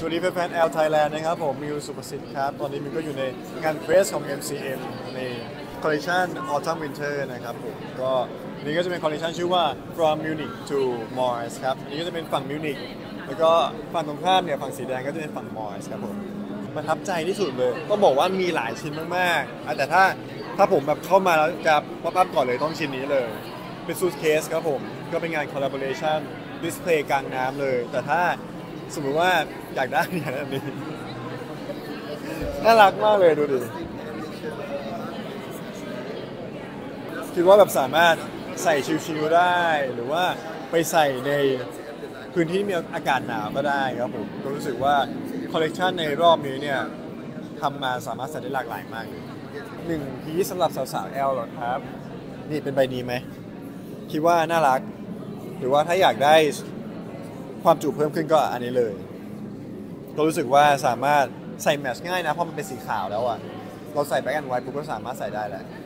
วัสดีแฟนๆแอลไทยแลนด์นะครับผมมิวสุภสิทธิ์ครับตอนนี้มิวก็อยู่ในงานเพรสของ MCM ในคอลเลคชัน Autumn Winter นะครับผมก็นี่ก็จะเป็นคอลเลคชันชื่อว่า From Munich to Mars ครับอันนี้ก็จะเป็นฝั่งมิวนิกแล้วก็ฝั่งตรงข้ามเนี่ยฝั่งสีแดงก็จะเป็นฝั่ง Mars ครับผมประทับใจที่สุดเลยต้องบอกว่ามีหลายชิ้นมากๆแต่ถ้าผมแบบเข้ามาแล้วจะป๊อปอัพก่อนเลยต้องชิ้นนี้เลยเป็นซูทเคสครับผมก็เป็นงาน collaboration ดิสเพลย์กลางน้ำเลยแต่ถ้าสมมติว่าอยากได้อย่างนี้น่ารักมากเลยดูดิคิดว่าแบบสามารถใส่ชิวๆได้หรือว่าไปใส่ในพื้นที่ที่มีอากาศหนาวก็ได้ครับผมก็รู้สึกว่าคอลเลกชันในรอบนี้เนี่ยทำมาสามารถใส่ได้หลากหลายมากเลย1 พีซสำหรับสาวๆ L หรอครับนี่เป็นใบนี้ไหมคิดว่าน่ารักหรือว่าถ้าอยากได้ความจุเพิ่มขึ้นก็อันนี้เลยก็รู้สึกว่าสามารถใส่แมทช์ง่ายนะเพราะมันเป็นสีขาวแล้วอ่ะเราใส่แบ็คแอนด์ไวท์ปุ๊บก็สามารถใส่ได้แหละ